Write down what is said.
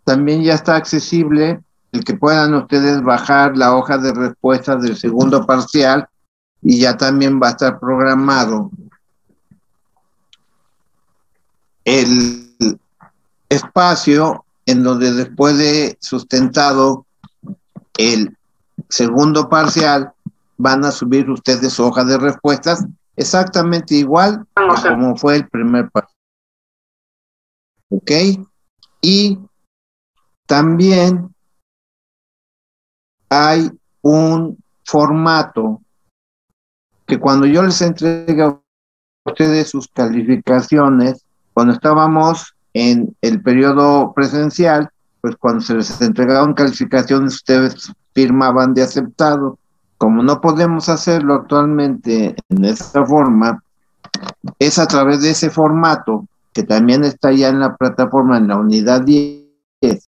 también ya está accesible el que puedan ustedes bajar la hoja de respuestas del segundo parcial y ya también va a estar programado el espacio en donde después de sustentado el segundo parcial van a subir ustedes su hoja de respuestas exactamente igual que como fue el primer parcial. ¿Ok? Y también hay un formato que cuando yo les entregue a ustedes sus calificaciones, cuando estábamos en el periodo presencial, pues cuando se les entregaban calificaciones, ustedes firmaban de aceptado. Como no podemos hacerlo actualmente en esta forma, es a través de ese formato, que también está ya en la plataforma, en la unidad 10,